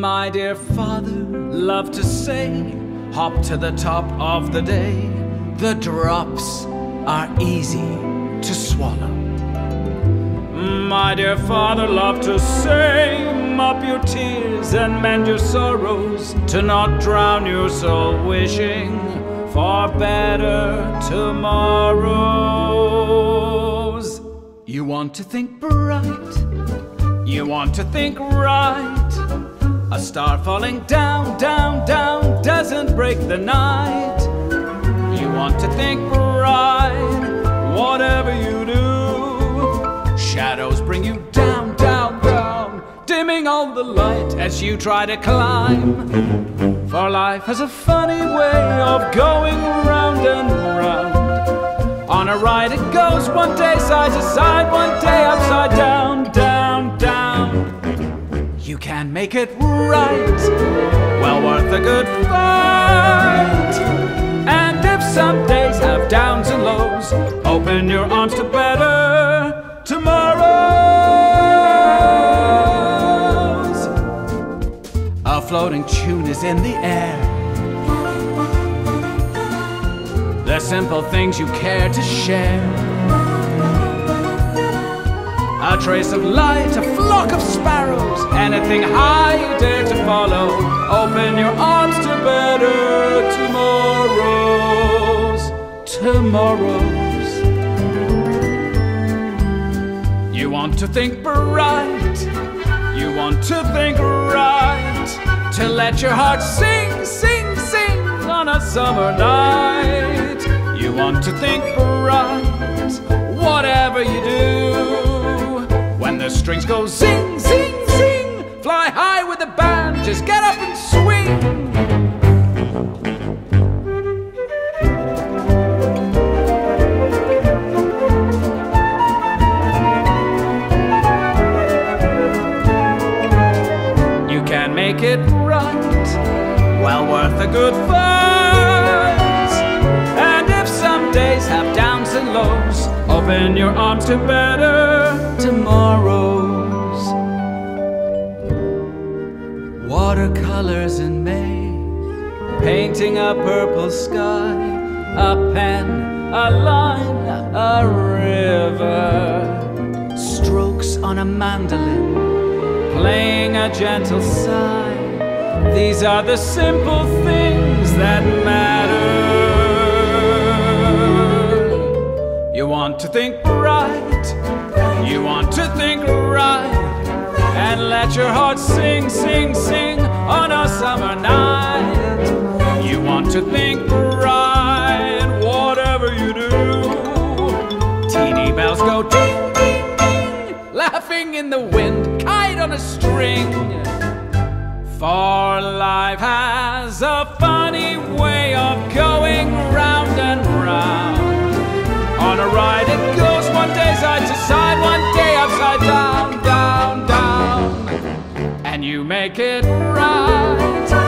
My dear father loved to say, hop to the top of the day. The drops are easy to swallow. My dear father loved to say, mop your tears and mend your sorrows, to not drown your soul wishing for better tomorrows. You want to think bright, you want to think right. A star falling down, down, down doesn't break the night. You want to think bright, whatever you do. Shadows bring you down, down, down, dimming all the light as you try to climb. For life has a funny way of going round and round. On a ride it goes one day side to side, one day upside down, down, down. You can make it right, well worth a good fight. And if some days have downs and lows, open your arms to better tomorrows. A floating tune is in the air, the simple things you care to share. A trace of light, a flock of sparrows, anything high you dare to follow. Open your arms to better tomorrows, tomorrows. You want to think bright, you want to think right, to let your heart sing, sing, sing on a summer night. You want to think bright, whatever you do. When the strings go zing, zing, zing, fly high with the band, just get up and swing. You can make it right, well worth a good fight. And if some days have downs and lows, open your arms to better tomorrows. Watercolors in May, painting a purple sky, a pen, a line, a river. Strokes on a mandolin, playing a gentle sigh. These are the simple things that matter. You want to think bright, you want to think right, and let your heart sing, sing, sing on a summer night. You want to think bright, whatever you do. Teeny bells go ding, ding, ding, laughing in the wind, kite on a string. For life has a funny way of going round and round. On a ride it goes one day side to side, one day upside down, down, down. And you make it right,